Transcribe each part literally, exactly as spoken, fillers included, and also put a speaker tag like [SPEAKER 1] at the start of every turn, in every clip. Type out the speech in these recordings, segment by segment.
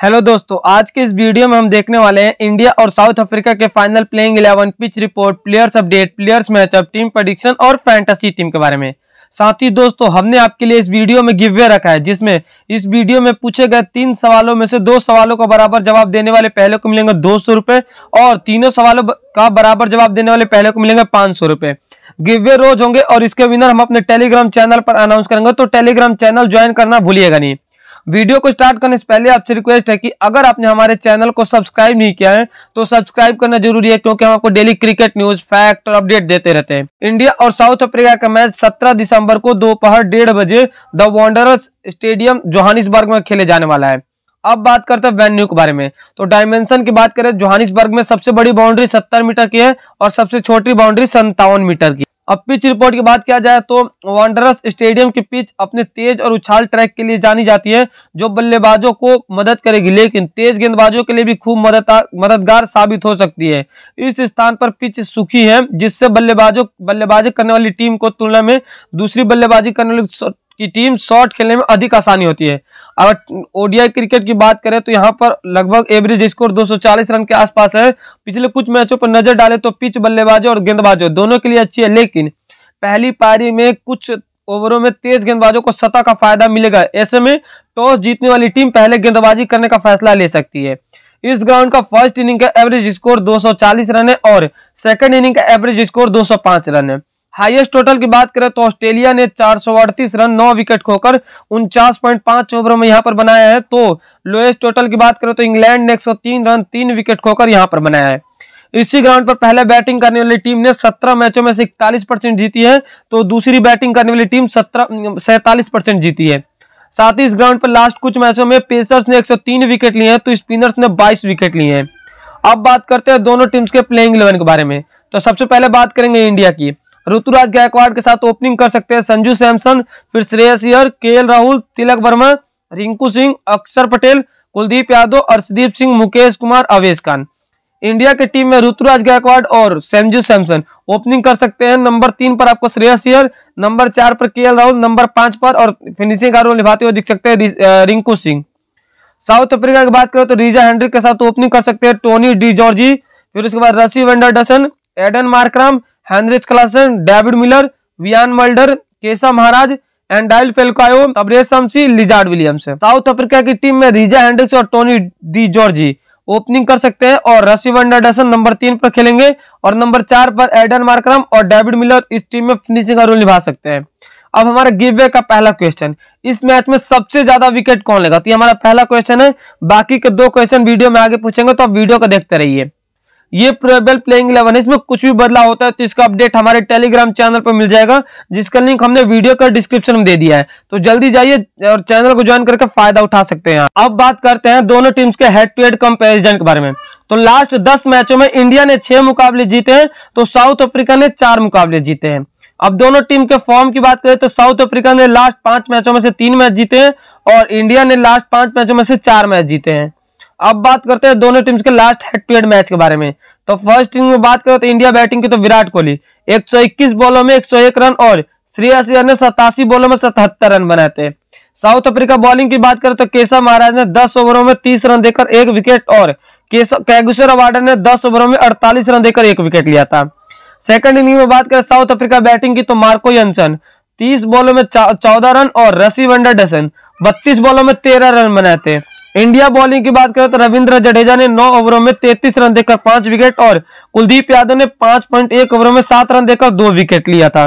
[SPEAKER 1] Hello दोस्तों, आज के इस वीडियो में हम देखने वाले हैं इंडिया और साउथ अफ्रीका के final playing eleven, pitch report, players update, players matchup, team prediction और फैंटेसी टीम के बारे में। साथ ही दोस्तों, हमने आपके लिए इस वीडियो में गिवअवे रखा है, जिसमें इस वीडियो में पूछे गए तीन सवालों में से दो सवालों का बराबर जवाब देने वाले पहले को मिलेंगे दो सौ रुपए और तीनों सवालों का बराबर जवाब देने वाले पहले को मिलेंगे पांच सौ रुपए। गिवअवे रोज होंगे और इसके विनर हम अपने टेलीग्राम चैनल पर अनाउंस करेंगे, तो टेलीग्राम चैनल ज्वाइन करना भूलिएगा नहीं। वीडियो को स्टार्ट करने से पहले आपसे रिक्वेस्ट है कि अगर आपने हमारे चैनल को सब्सक्राइब नहीं किया है तो सब्सक्राइब करना जरूरी है, क्योंकि हम आपको डेली क्रिकेट न्यूज, फैक्ट और अपडेट देते रहते हैं। इंडिया और साउथ अफ्रीका का मैच सत्रह दिसंबर को दोपहर डेढ़ बजे द वांडरर्स स्टेडियम जोहानिसबर्ग में खेले जाने वाला है। अब बात करते हैं वेन्यू के बारे में। तो डायमेंशन की बात करें, जोहानिसबर्ग में सबसे बड़ी बाउंड्री सत्तर मीटर की है और सबसे छोटी बाउंड्री संतावन मीटर की। अब पिच रिपोर्ट की बात किया जाए तो वांडरर्स स्टेडियम की पिच अपने तेज और उछाल ट्रैक के लिए जानी जाती है, जो बल्लेबाजों को मदद करेगी, लेकिन तेज गेंदबाजों के लिए भी खूब मदद मददगार साबित हो सकती है। इस स्थान पर पिच सूखी है, जिससे बल्लेबाजों बल्लेबाजी करने वाली टीम को तुलना में दूसरी बल्लेबाजी करने वाली की टीम शॉट खेलने में अधिक आसानी होती है। अगर ओडीआई क्रिकेट की बात करें तो यहाँ पर लगभग एवरेज स्कोर दो सौ चालीस रन के आसपास है। पिछले कुछ मैचों पर नजर डालें तो पिच बल्लेबाजों और गेंदबाजों दोनों के लिए अच्छी है, लेकिन पहली पारी में कुछ ओवरों में तेज गेंदबाजों को सतह का फायदा मिलेगा। ऐसे में टॉस जीतने वाली टीम पहले गेंदबाजी करने का फैसला ले सकती है। इस ग्राउंड का फर्स्ट इनिंग का एवरेज स्कोर दो सौ चालीस रन है और सेकंड इनिंग का एवरेज स्कोर दो सौ पांच रन है। हाईएस्ट टोटल की बात करें तो ऑस्ट्रेलिया ने चार सौ अड़तीस रन नौ विकेट खोकर उनचास पॉइंट पांच ओवरों में यहां पर बनाया है। तो लोएस्ट टोटल की बात करें तो इंग्लैंड ने एक सौ तीन रन तीन विकेट खोकर यहां पर बनाया है। इसी ग्राउंड पर पहले बैटिंग करने वाली टीम ने सत्रह मैचों में से इकतालीस परसेंट जीती है, तो दूसरी बैटिंग करने वाली टीम सत्रह सैंतालीस परसेंट जीती है। साथ ही इस ग्राउंड पर लास्ट कुछ मैचों में पेसर्स ने एक सौ तीन विकेट लिए हैं, तो स्पिनर्स ने बाईस विकेट लिए हैं। अब बात करते हैं दोनों टीम्स के प्लेइंग इलेवन के बारे में। तो सबसे पहले बात करेंगे इंडिया की। ऋतुराज गायकवाड़ के साथ ओपनिंग कर सकते हैं संजू सैमसन, फिर श्रेयस अय्यर, केएल राहुल, तिलक वर्मा, रिंकू सिंह, अक्षर पटेल, कुलदीप यादव, अर्शदीप सिंह, मुकेश कुमार, अवेश खान। इंडिया की टीम में ऋतुराज गायकवाड़ और संजू सैमसन ओपनिंग कर सकते हैं। नंबर तीन पर आपको श्रेयस अय्यर, नंबर चार पर केएल राहुल, नंबर पांच पर और फिनिशिंग का रोल निभाते हुए दिख सकते हैं रिंकू सिंह। साउथ अफ्रीका की बात करें तो रीजा हेनरी के साथ ओपनिंग कर सकते हैं टोनी डी जॉर्जी, फिर उसके बाद Rassie van der Dussen, Aiden Markram, Heinrich Klaasen, David Miller, Wiaan Mulder, Keshav Maharaj, Andile Phehlukwayo, Tabraiz Shamsi, Lizaad Williams है। साउथ अफ्रीका की टीम में रीजा हेनरिक्स और टोनी डी जॉर्जी ओपनिंग कर सकते हैं और रसी वेंडरडसन नंबर तीन पर खेलेंगे और नंबर चार पर एडन मार्कराम और डेविड मिलर इस टीम में फिनिशिंग का रोल निभा सकते हैं। अब हमारा गिवअवे का पहला क्वेश्चन, इस मैच में सबसे ज्यादा विकेट कौन लेगा? तो ये हमारा पहला क्वेश्चन है। बाकी के दो क्वेश्चन वीडियो में आगे पूछेंगे, तो आप वीडियो को देखते रहिए। ये प्रोबेबल प्लेइंग इलेवन है, इसमें कुछ भी बदलाव होता है तो इसका अपडेट हमारे टेलीग्राम चैनल पर मिल जाएगा, जिसका लिंक हमने वीडियो का डिस्क्रिप्शन में दे दिया है। तो जल्दी जाइए और चैनल को ज्वाइन करके फायदा उठा सकते हैं। अब बात करते हैं दोनों टीम्स के हेड टू हेड कंपैरिजन के बारे में। तो लास्ट दस मैचों में इंडिया ने छह मुकाबले जीते हैं, तो साउथ अफ्रीका ने चार मुकाबले जीते हैं। अब दोनों टीम के फॉर्म की बात करें तो साउथ अफ्रीका ने लास्ट पांच मैचों में से तीन मैच जीते हैं और इंडिया ने लास्ट पांच मैचों में से चार मैच जीते हैं। अब बात करते हैं दोनों टीम्स के last head to head match के बारे में। तो फर्स्ट इनिंग में बात करें तो इंडिया बैटिंग की तो विराट कोहली एक सौ इक्कीस बॉलों में एक सौ एक रन और श्रेयस अय्यर ने सतासी बॉलों में सतहत्तर रन बनाए थे। साउथ अफ्रीका बॉलिंग की बात करें तो केशव महाराज ने दस ओवरों में तीस रन देकर एक विकेट और कैगुसो रबाडा ने दस ओवरों में अड़तालीस रन देकर एक विकेट लिया था। सेकंड इनिंग में बात करें साउथ अफ्रीका बैटिंग की तो मार्को यंसन तीस बॉलों में चौदह रन और रसी वेंडरडसन बत्तीस बॉलों में तेरह रन बनाए थे। इंडिया बॉलिंग की बात करें तो रविंद्र जडेजा ने नौ ओवरों में तैंतीस रन देकर पांच विकेट और कुलदीप यादव ने पांच पॉइंट एक ओवरों में सात रन देकर दो विकेट लिया था।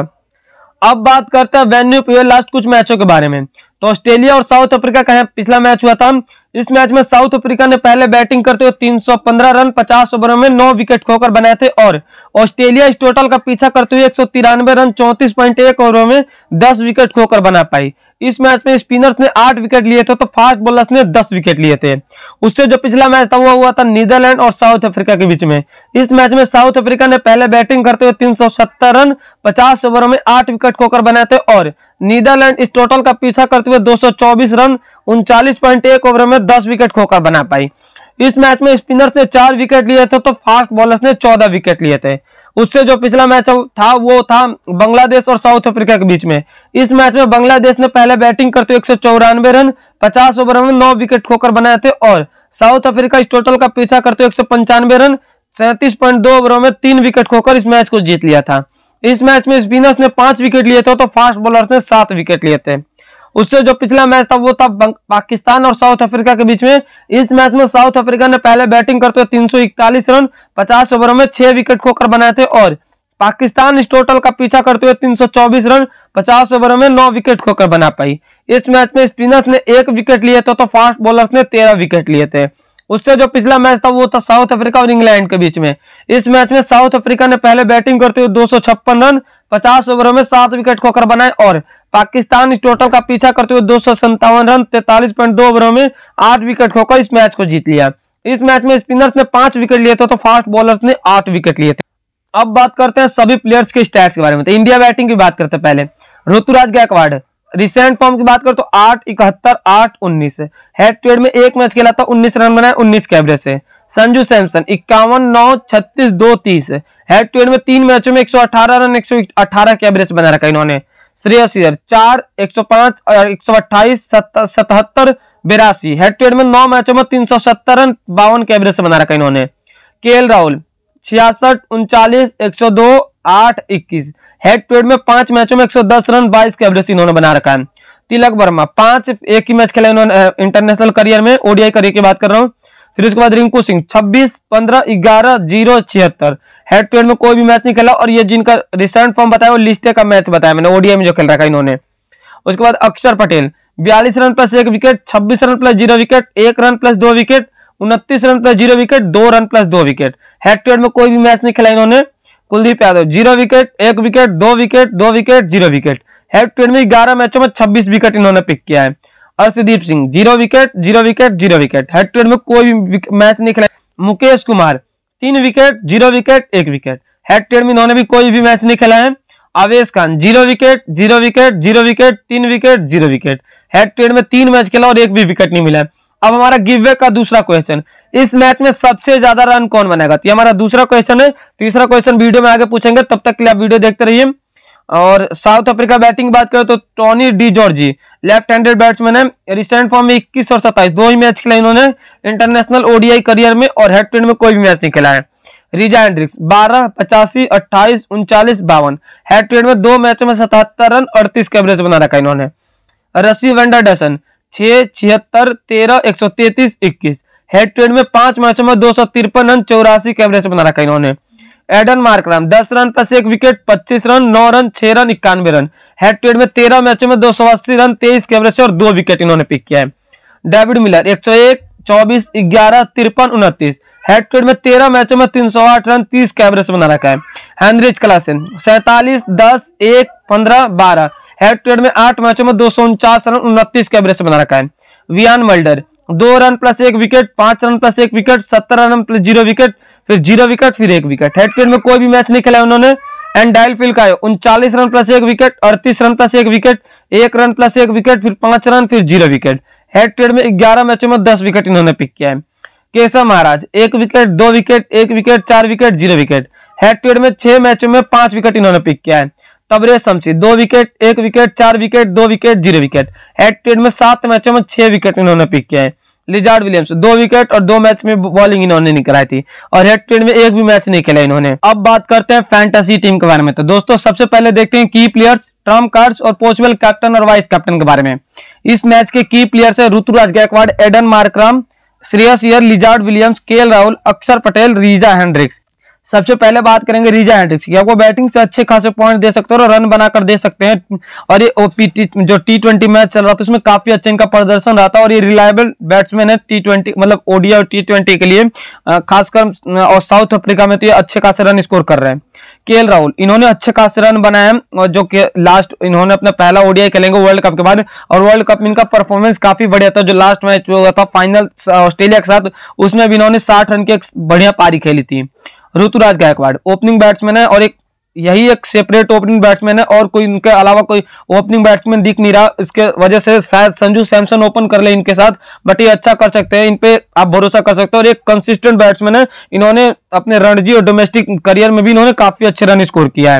[SPEAKER 1] अब बात करते हैं वेन्यू पे लास्ट कुछ मैचों के बारे में। तो ऑस्ट्रेलिया और साउथ अफ्रीका का पिछला मैच हुआ था। इस मैच में साउथ अफ्रीका ने पहले बैटिंग करते हुए तीन सौ पंद्रह रन पचास ओवरों में नौ विकेट खोकर बनाए थे और ऑस्ट्रेलिया इस टोटल का पीछा करते हुए एक सौ तिरानवे रन चौंतीस पॉइंट एक ओवरों में दस विकेट खोकर बना पाई। इस मैच में स्पिनर्स ने आठ विकेट लिए थे, तो फास्ट बॉलर्स ने दस विकेट लिए थे। उससे जो पिछला मैच था वो हुआ था नीदरलैंड और साउथ अफ्रीका के बीच में। इस मैच में साउथ अफ्रीका ने पहले बैटिंग करते हुए तीन सौ सत्तर रन पचास ओवरों में आठ विकेट खोकर बनाए थे और नीदरलैंड इस टोटल का पीछा करते हुए दो सौ चौबीस रन उनचालीस पॉइंट एक ओवरों में दस विकेट खोकर बना पाई। इस मैच में स्पिनर्स ने चार विकेट लिए थे, तो फास्ट बॉलर्स ने चौदह विकेट लिए थे। उससे जो पिछला मैच था वो था बांग्लादेश और साउथ अफ्रीका के बीच में। इस मैच में बांग्लादेश ने पहले बैटिंग करते हुए एक सौ चौरानवे रन पचास ओवरों में नौ विकेट खोकर बनाए थे और साउथ अफ्रीका इस टोटल का पीछा करते हुए एक सौ पंचानवे रन सैंतीस पॉइंट दो ओवरों में तीन विकेट खोकर इस मैच को जीत लिया था। इस मैच में स्पिनर्स ने पांच विकेट लिए थे तो फास्ट बॉलर्स ने सात विकेट लिए थे। उससे जो पिछला मैच था वो था पाकिस्तान और साउथ अफ्रीका के बीच में। इस मैच में साउथ अफ्रीका ने पहले बैटिंग करते हुए तीन सौ इकतालीस रन पचास ओवरों में छह विकेट खोकर बनाए थे और पाकिस्तान इस टोटल का पीछा करते हुए तीन सौ चौबीस रन पचास ओवरों में नौ विकेट खोकर बना पाई। इस मैच में स्पिनर्स ने एक विकेट लिए थे तो फास्ट बॉलर्स ने तेरह विकेट लिए थे। उससे जो पिछला मैच था वो था साउथ अफ्रीका और इंग्लैंड के बीच में। इस मैच में साउथ अफ्रीका ने पहले बैटिंग करते हुए दो सौ छप्पन रन पचास ओवरों में सात विकेट खोकर बनाए और पाकिस्तान इस टोटल का पीछा करते हुए दो सौ संतावन रन तैतालीस पॉइंट दो ओवरों में आठ विकेट खोकर इस मैच को जीत लिया। इस मैच में स्पिनर्स ने पांच विकेट लिए थे तो फास्ट बॉलर्स ने आठ विकेट लिए थे। अब बात करते हैं सभी प्लेयर्स के स्टैट्स के बारे में। तो इंडिया बैटिंग की बात करते हैं पहले। ऋतुराज गायकवाड़ रिसेंट फॉर्म की बात करें तो आठ इकहत्तर आठ उन्नीस हेड टू हेड में एक मैच खेला था, उन्नीस रन बनाए उन्नीस के एवरेज से। संजू सैमसन इक्यावन नौ छत्तीस दो तीस हेड टू हेड में तीन मैचों में एक सौ अठारह रन एक सौ अठारह के एवरेज बना रखा इन्होंने। श्रेयस अय्यर चार एक सौ पांच और एक सौ अट्ठाईस सतहत्तर बेरासी हेड टू हेड में नौ मैचों में तीन सौ सत्तर रन बावन के एवरेज से बना रखा इन्होंने। केएल राहुल छियासठ उनचालीस एक सौ दो आठ इक्कीस हेड टू हेड में पांच मैचों में एक सौ दस रन बाईस के एवरेज इन्होंने बना रखा है। तिलक वर्मा पांच एक ही मैच खेला इन्होंने इंटरनेशनल करियर में, ओडीआई करियर की बात कर रहा हूँ। फिर उसके बाद रिंकू सिंह छब्बीस पंद्रह ग्यारह जीरो छिहत्तर हेड टू हेड में कोई भी मैच नहीं खेला और ये जिनका रिसेंट फॉर्म बताया वो लिस्टे का मैच बताया मैंने, ओडीआई में जो खेल रखा इन्होंने। उसके बाद अक्षर पटेल बयालीस रन प्लस एक विकेट, छब्बीस रन प्लस जीरो विकेट, एक रन प्लस दो विकेट, उनतीस रन प्लस जीरो विकेट, दो रन प्लस दो विकेट हेड टू हेड में कोई भी मैच नहीं खेला इन्होंने। कुलदीप यादव जीरो विकेट एक विकेट दो विकेट दो wicket zero wicket head to head में ग्यारह मैचों में छब्बीस विकेट इन्होंने पिक किया है। Arshdeep Singh zero wicket zero wicket zero wicket head to head में कोई भी मैच नहीं खेला। मुकेश कुमार तीन विकेट जीरो विकेट एक विकेट हेड टू हेड में इन्होंने भी कोई भी मैच नहीं खेला है। Avesh Khan zero wicket zero wicket zero wicket तीन wicket zero wicket head to head में तीन मैच खेला और एक भी विकेट नहीं मिला है। अब हमारा गिव वे का दूसरा क्वेश्चन, इस मैच में सबसे ज्यादा रन कौन बनाएगा? तो ये हमारा दूसरा क्वेश्चन है। तीसरा क्वेश्चन वीडियो में आगे पूछेंगे, तब तक के लिए आप वीडियो देखते रहिए। और साउथ अफ्रीका बैटिंग बात करें तो Tony de Zorzi left handed batsman है। रिसेंट फॉर्म में इक्कीस और सत्ताईस दो ही मैच खेला इन्होंने इंटरनेशनल ओडीआई करियर में और हेड टू हेड में कोई भी मैच नहीं खेला है। रिजा हेंड्रिक्स बारह पचासी अट्ठाईस उनचालीस बावन हेड टू हेड में दो मैचों में सतहत्तर रन अड़तीस का एवरेज बना रखा इन्होंने। रसी वेंडरडसन छह छिहत्तर तेरह एक सौ तैतीस इक्कीस हेड टू हेड में पांच मैचों में दो सौ तिरपन रन चौरासी के एवरेज बना रखा इन्होंने। एडन मार्कराम दस रन प्लस एक विकेट पच्चीस रन नौ रन छह रन इक्यानवे रन हेड टू हेड में तेरह मैचों में दो सौ अस्सी रन तेईस के एवरेज से और दो विकेट इन्होंने पिक किया है। डेविड मिलर एक सौ एक चौबीस ग्यारह तिरपन उनतीस हेड टू हेड में तेरह मैचों में तीन सौ आठ रन तीस का एवरेज बना रखा है। हेनरिच क्लासन सैंतालीस दस एक पंद्रह बारह हेड टू हेड में आठ मैचों में दो सौ उनचास रन उनतीस का एवरेज बना रखा है। वियान मल्डर दो रन प्लस एक विकेट पांच रन प्लस एक विकेट सत्तर रन प्लस जीरो विकेट फिर जीरो विकेट फिर एक विकेट हेड टू हेड में कोई भी मैच नहीं खेला उन्होंने। एंड डायल फिल का उनचालीस रन प्लस एक विकेट अड़तीस रन प्लस एक विकेट एक रन प्लस एक विकेट फिर पांच रन फिर zero wicket head to head में ग्यारह मैचों में दस विकेट इन्होंने पिक किया है। केशव महाराज एक विकेट दो विकेट एक विकेट चार wicket zero wicket head to head में छह मैचों में पांच विकेट इन्होंने पिक किया है। तबरेज शमशी दो विकेट एक विकेट चार विकेट दो wicket zero wicket head to head में सात मैचों में छह विकेट इन्होंने पिक किया है। लिजार्ड विलियम्स दो विकेट और दो मैच में बॉलिंग इन्होंने नहीं कराई थी और हेड टू हेड में एक भी मैच नहीं खेला इन्होंने। अब बात करते हैं फैंटेसी टीम के बारे में। तो दोस्तों सबसे पहले देखते हैं की प्लेयर्स, ट्रम्प कार्ड्स और पॉसिबल कैप्टन और वाइस कैप्टन के बारे में। इस मैच के की प्लेयर्स है Ruturaj Gaikwad, Aiden Markram, Shreyas Iyer, Lizaad Williams, KL Rahul, Axar Patel, रिजा हेंड्रिक्स। सबसे पहले बात करेंगे रिजा हेंड्रिक्स की। आपको बैटिंग से अच्छे खासे पॉइंट दे सकते हो और रन बनाकर दे सकते हैं और ये ओपीटी जो टी ट्वेंटी मैच चल रहा था उसमें काफी अच्छा इनका प्रदर्शन रहा था और ये रिलायबल बैट्समैन है टी ट्वेंटी मतलब ओडीआई और टी ट्वेंटी के लिए, खासकर और साउथ अफ्रीका में तो ये अच्छे खासे रन स्कोर कर रहे हैं। केएल राहुल इन्होंने अच्छे खासे रन बनाए हैं और जो कि लास्ट इन्होंने अपना पहला ओडीआई खेलेंगे वर्ल्ड कप के बाद और वर्ल्ड कप में इनका परफॉर्मेंस काफी बढ़िया था। जो लास्ट मैच हुआ था फाइनल ऑस्ट्रेलिया के साथ उसमें भी इन्होंने साठ रन की एक बढ़िया पारी खेली थी। ऋतुराज गायकवाड़ ओपनिंग बैट्समैन है और एक यही एक सेपरेट ओपनिंग बैट्समैन है और कोई इनके अलावा कोई ओपनिंग बैट्समैन दिख नहीं रहा। इसके वजह से शायद संजू सैमसन ओपन कर ले इनके साथ, बट ये अच्छा कर सकते हैं, इन पे आप भरोसा कर सकते हो और एक कंसिस्टेंट बैट्समैन है। इन्होंने अपने रणजी और डोमेस्टिक करियर में भी इन्होंने काफी अच्छे रन स्कोर किया है।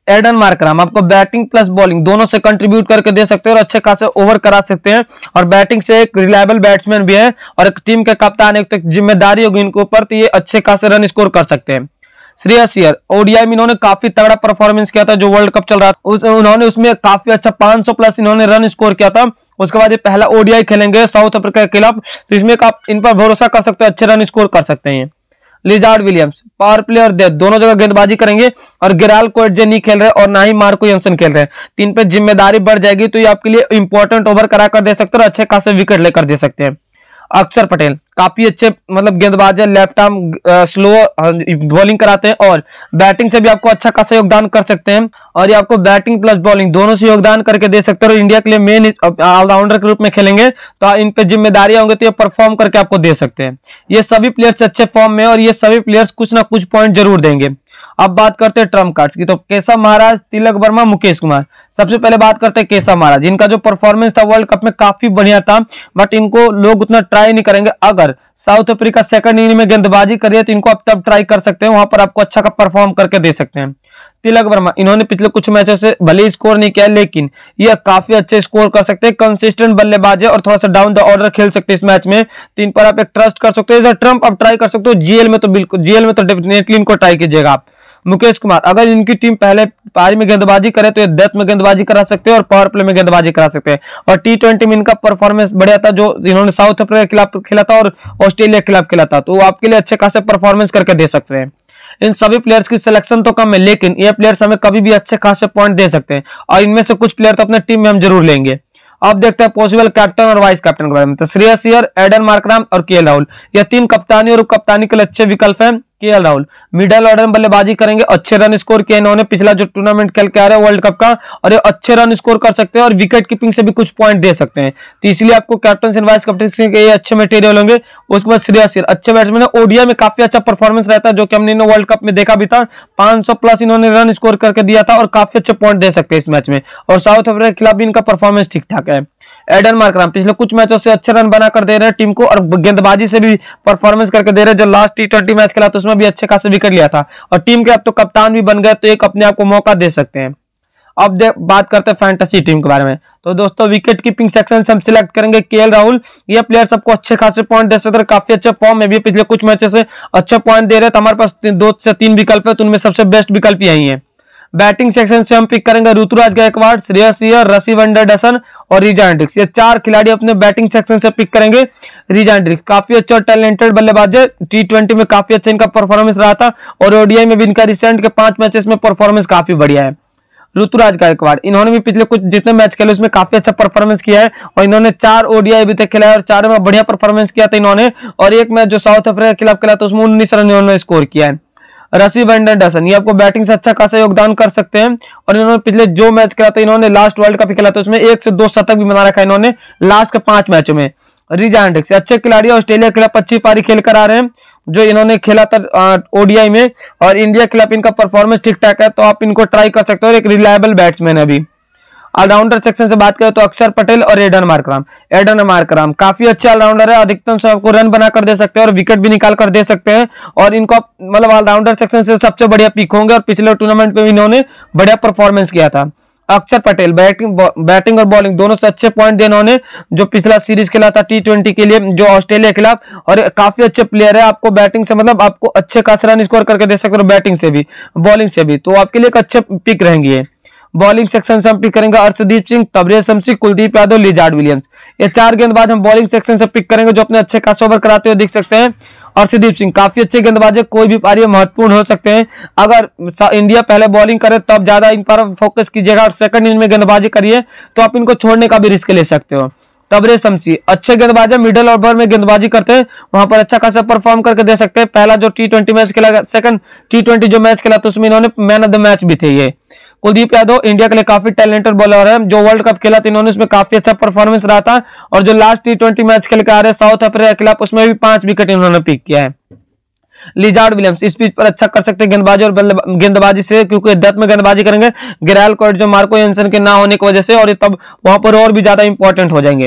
[SPEAKER 1] एडन मार्करम आपको बैटिंग प्लस बॉलिंग दोनों से कंट्रीब्यूट करके दे सकते हैं और अच्छे खासे ओवर करा सकते हैं, और बैटिंग से एक रिलायबल बैट्समैन भी है और एक टीम के कप्तान, एक जिम्मेदारी होगी इनके ऊपर, तो ये अच्छे खासे रन स्कोर कर सकते हैं। श्रेयस अय्यर ओडीआई में इन्होंने काफी तगड़ा परफॉर्मेंस किया था, जो वर्ल्ड कप चल रहा था उस, उन्होंने उसमें काफी अच्छा पाँच सौ प्लस इन्होंने रन स्कोर किया था। उसके बाद ये पहला ओडीआई खेलेंगे साउथ अफ्रीका के खिलाफ, तो इसमें आप इन पर भरोसा कर सकते हो, अच्छे रन स्कोर कर सकते हैं। Lizaad Williams power player death दोनों जगह गेंदबाजी करेंगे, और गिराल कोएटजे नहीं खेल रहे और ना ही मार्को यंसन खेल रहे हैं, तो इन पे जिम्मेदारी बढ़ जाएगी, तो ये आपके लिए इंपॉर्टेंट ओवर करा कर दे सकते हैं और अच्छे खासे विकेट लेकर दे सकते हैं। अक्षर पटेल काफी अच्छे मतलब गेंदबाज है, लेफ्ट आर्म स्लो बॉलिंग कराते हैं और बैटिंग से भी आपको अच्छा खासा योगदान कर सकते हैं, और ये आपको बैटिंग प्लस बॉलिंग दोनों से योगदान करके दे सकते हैं, और इंडिया के लिए मेन ऑलराउंडर के रूप में खेलेंगे, तो इन पे जिम्मेदारियां होंगी, तो ये परफॉर्म करके आपको दे सकते हैं। ये सभी प्लेयर्स अच्छे फॉर्म में, और ये सभी प्लेयर्स कुछ ना कुछ पॉइंट जरूर देंगे। अब बात करते हैं ट्रम्प कार्ड्स की, तो केशव महाराज, तिलक वर्मा, मुकेश कुमार। सबसे पहले बात करते हैं केशव महाराज, इनका जो परफॉर्मेंस था वर्ल्ड कप में काफी बढ़िया था, बट इनको लोग उतना ट्राई नहीं करेंगे। अगर साउथ अफ्रीका सेकंड इनिंग में गेंदबाजी करिए तो इनको आप तब ट्राई कर सकते हैं, वहां पर आपको अच्छा का परफॉर्म करके दे सकते हैं। तिलक वर्मा इन्होंने पिछले कुछ मैचों से भले स्कोर नहीं किया, लेकिन ये काफी अच्छे स्कोर कर सकते हैं, कंसिस्टेंट बल्लेबाज है और थोड़ा सा डाउन द ऑर्डर खेल सकते हैं इस मैच में, तो इन पर आप एक ट्रस्ट कर सकते हो। ट्रम्प आप ट्राई कर सकते हो, जीएल में तो बिल्कुल जीएल में तो डेफिनेटली इनको ट्राई कीजिएगा आप। मुकेश कुमार अगर इनकी टीम पहले पारी में गेंदबाजी करे तो ये डेथ में गेंदबाजी करा सकते हैं और पावर प्ले में गेंदबाजी करा सकते हैं, और टी ट्वेंटी में इनका परफॉर्मेंस बढ़िया था, जो इन्होंने साउथ अफ्रीका के खिलाफ खेला था और ऑस्ट्रेलिया के खिलाफ खेला था, तो आपके लिए अच्छे खासे परफॉर्मेंस करके दे सकते हैं। इन सभी प्लेयर्स की सिलेक्शन तो कम है, लेकिन ये प्लेयर्स हमें कभी भी अच्छे खासे पॉइंट दे सकते हैं, और इनमें से कुछ प्लेयर तो अपने टीम में हम जरूर लेंगे। अब देखते हैं पॉसिबल कैप्टन और वाइस कैप्टन के बारे में, तो श्रेयस अय्यर, एडन मार्करम और केएल राहुल, ये तीन कप्तानी और उप कप्तानी के लिए अच्छे विकल्प हैं। केएल राहुल मिडिल ऑर्डर में बल्लेबाजी करेंगे, अच्छे रन स्कोर किए इन्होंने पिछला जो टूर्नामेंट खेल के आ रहे हैं वर्ल्ड कप का, और ये अच्छे रन स्कोर कर सकते हैं और विकेट कीपिंग से भी कुछ पॉइंट दे सकते हैं, तो इसलिए आपको कैप्टन वाइस कैप्टन के ये अच्छे मटेरियल होंगे। उसके बाद श्रेयस अय्यर अच्छे बैट्समैन है, ओडीआई में काफी अच्छा परफॉर्मेंस रहता है, जो कि हमने वर्ल्ड कप में देखा भी था, पांच सौ प्लस इन्होंने रन स्कोर करके दिया था और काफी अच्छे पॉइंट दे सकते हैं इस मैच में, और साउथ अफ्रीका के खिलाफ भी इनका परफॉर्मेंस ठीक ठाक है। एडन मार्करम पिछले कुछ मैचों से अच्छे रन बनाकर दे रहे हैं टीम को, और गेंदबाजी से भी परफॉर्मेंस करके दे रहे हैं, जो लास्ट टी ट्वेंटी मैच खेला तो उसमें भी अच्छे खासे विकेट लिया था, और टीम के अब तो कप्तान भी बन गए, तो एक अपने आप को मौका दे सकते हैं। अब बात करते हैं फैंटेसी टीम के बारे में, तो दोस्तों विकेट कीपिंग सेक्शन से हम सिलेक्ट करेंगे केएल राहुल, ये प्लेयर सबको अच्छे खासे पॉइंट दे सकते हैं, काफी अच्छे फॉर्म में भी पिछले कुछ मैचों से अच्छे पॉइंट दे रहे हैं, तो हमारे पास दो से तीन विकल्प है, तो उनमें सबसे बेस्ट विकल्प यही है। बैटिंग सेक्शन से हम पिक करेंगे ऋतुराज गायकवाड़, श्रेयस अय्यर, ऋषि एंडरसन और रिचा हेंड्रिक्स, ये चार खिलाड़ी अपने बैटिंग सेक्शन से पिक करेंगे। रिचा हेंड्रिक्स काफी अच्छा और टैलेंटेड बल्लेबाज है, टी ट्वेंटी में काफी अच्छा इनका परफॉर्मेंस रहा था, और ओडीआई में भी इनका रिसेंट के पांच मैचेस में परफॉर्मेंस काफी बढ़िया है। ऋतुराज गायकवाड़ इन्होंने भी पिछले कुछ जितने मैच खेले उसमें काफी अच्छा परफॉर्मेंस किया है, और इन्होंने चार ओडीआई अभी तक खेला है और चारों में बढ़िया परफॉर्मेंस किया था इन्होंने, और एक मैच जो साउथ अफ्रीका के खिलाफ खेला था उसमें उन्नीस रन इन्होंने स्कोर किया है। ऋषि एंडरसन ये आपको बैटिंग से अच्छा खासा योगदान कर सकते हैं, और इन्होंने पिछले जो मैच खेला था इन्होंने लास्ट वर्ल्ड कप खेला था उसमें एक से दो शतक भी बना रखा है इन्होंने लास्ट के पांच मैचों में। रिचा हेंड्रिक्स अच्छे खिलाड़ी ऑस्ट्रेलिया के खिलाफ अच्छी पारी खेल कर आ रहे हैं, जो इन्होंने खेला था ओडीआई में, और इंडिया के खिलाफ इनका परफॉर्मेंस ठीक ठाक है, तो आप इनको ट्राई कर सकते हो, एक रिलायबल बैट्समैन है अभी। ऑलराउंडर सेक्शन से बात करें तो अक्षर पटेल और एडन मार्करम, एडन मार्करम काफी अच्छे ऑलराउंडर है, अधिकतम से आपको रन बना कर दे सकते हैं और विकेट भी निकाल कर दे सकते हैं, और इनको मतलब ऑलराउंडर सेक्शन से सबसे बढ़िया पिक होंगे, और पिछले टूर्नामेंट में इन्होंने बढ़िया परफॉर्मेंस किया था। अक्षर पटेल बैटिंग बैटिंग और बॉलिंग दोनों से अच्छे पॉइंट दिए इन्होंने, जो पिछला सीरीज खेला था टी ट्वेंटी के लिए जो ऑस्ट्रेलिया के खिलाफ, और काफी अच्छे प्लेयर है, आपको बैटिंग से मतलब आपको अच्छे खासे रन स्कोर करके दे सकते हो, बैटिंग से भी बॉलिंग से भी, तो आपके लिए एक अच्छे पिक रहेंगे। बॉलिंग सेक्शन से हम पिक करेंगे अर्शदीप सिंह, तबरेज शमसी, कुलदीप यादव, लिजार्ड विलियम्स, ये चार गेंदबाज हम बॉलिंग सेक्शन से पिक करेंगे, जो अपने अच्छे खास ओवर कराते हुए दिख सकते हैं। अर्शदीप सिंह काफी अच्छे गेंदबाज है, कोई भी पारी महत्वपूर्ण हो सकते हैं, अगर इंडिया पहले बॉलिंग करे तो आप ज्यादा इन पर फोकस कीजिएगा, और सेकंड इनिंग में गेंदबाजी करिए तो आप इनको छोड़ने का भी रिस्क ले सकते हो। तबरेज शमसी अच्छे गेंदबाज है, मिडिल ओवर में गेंदबाजी करते हैं, वहां पर अच्छा खासा परफॉर्म करके दे सकते हैं। पहला जो टी ट्वेंटी मैच खेला, सेकंड टी ट्वेंटी जो मैच खेला तो उसमें इन्होंने मैन ऑफ द मैच भी थे ये। कुलदीप यादव इंडिया के लिए काफी टैलेंटेड बॉलर है, जो वर्ल्ड कप खेला था इन्होंने उसमें काफी अच्छा परफॉर्मेंस रहा था, और जो लास्ट टी ट्वेंटी मैच खेल के आ रहे साउथ अफ्रीका के खिलाफ उसमें भी पांच विकेट इन्होंने पिक किया है। लिजार्ड विलियम्स इस पिच पर अच्छा कर सकते हैं गेंदबाजी और गेंदबाजी से, क्योंकि डेथ में गेंदबाजी करेंगे गिराल कोएटजे जो मार्को यंसन के ना होने की वजह से, और तब वहां पर और भी ज्यादा इंपॉर्टेंट हो जाएंगे।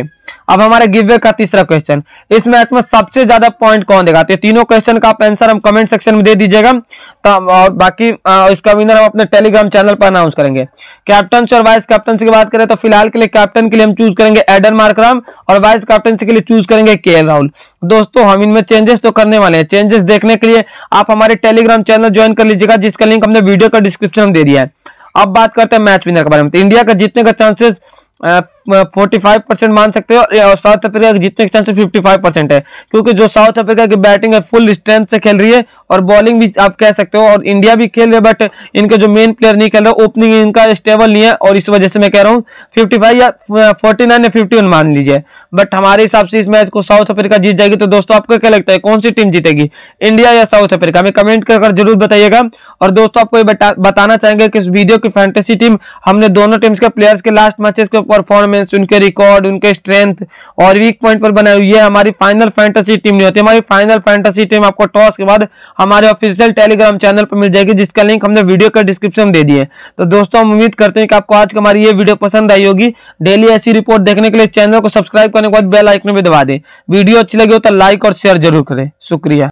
[SPEAKER 1] अब हमारे गिव का तीसरा क्वेश्चन, इस मैच में सबसे ज्यादा पॉइंट कौन देगा? तो तीनों क्वेश्चन का आप आंसर हम कमेंट सेक्शन में दे दीजिएगा, तो और बाकी आ, इसका विनर हम अपने टेलीग्राम चैनल पर अनाउंस करेंगे। कैप्टन और वाइस कैप्टन की बात करें तो फिलहाल के लिए कैप्टन के लिए हम चूज करेंगे एडन मार्करम और वाइस कैप्टन के लिए चूज करेंगे के एल राहुल। दोस्तों हम इनमें चेंजेस तो करने वाले हैं, चेंजेस देखने के लिए आप हमारे टेलीग्राम चैनल ज्वाइन कर लीजिएगा, जिसका लिंक हमने वीडियो का डिस्क्रिप्शन में दे दिया है। अब बात करते हैं मैच विनर के बारे में। तो इंडिया का जीतने का चांसेस फोर्टी फाइव परसेंट मान सकते हो और साउथ अफ्रीका के जीतने के चांसेस फिफ्टी फाइव परसेंट है, क्योंकि जो साउथ अफ्रीका की बैटिंग है फुल स्ट्रेंथ से खेल रही है और बॉलिंग भी आप कह सकते हो, और इंडिया भी खेल रही है, बट इनके जो मेन प्लेयर नहीं खेल रहे, ओपनिंग इनका स्टेबल नहीं है, और इस वजह से मैं कह रहा हूँ फिफ्टी फाइव या फोर्टी नाइन या फिफ्टी वन मान लीजिए, बट हमारे हिसाब से इस मैच को साउथ अफ्रीका जीत जाएगी। तो दोस्तों आपको क्या लगता है कौन सी टीम जीतेगी, इंडिया या साउथ अफ्रीका? हमें कमेंट कर जरूर बताइएगा। और दोस्तों आपको ये बता, बताना चाहेंगे कि इस वीडियो की फैंटेसी टीम हमने दोनों टीम्स के प्लेयर्स के लास्ट मैचेस के परफॉर्मेंस, उनके रिकॉर्ड, उनके स्ट्रेंथ और वीक पॉइंट पर बनाई हुई है। हमारी फाइनल फैंटेसी टीम नहीं होती, हमारी फाइनल फैंटेसी टीम आपको टॉस के बाद हमारे ऑफिशियल टेलीग्राम चैनल पर मिल जाएगी, जिसका लिंक हमने वीडियो का डिस्क्रिप्शन में दे दिए। तो दोस्तों हम उम्मीद करते हैं कि आपको आज की हमारी ये वीडियो पसंद आई होगी। डेली ऐसी रिपोर्ट देखने के लिए चैनल को सब्सक्राइब करने के बाद बेल आइकन भी दबा दें। वीडियो अच्छी लगी हो तो लाइक और शेयर जरूर करें। शुक्रिया।